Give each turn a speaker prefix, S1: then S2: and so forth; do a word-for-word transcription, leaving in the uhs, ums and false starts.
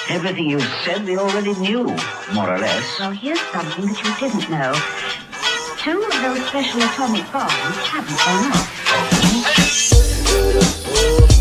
S1: Everything you said we already knew, more or less.
S2: Well, here's something that you didn't know. Two of those special atomic bombs haven't gone off.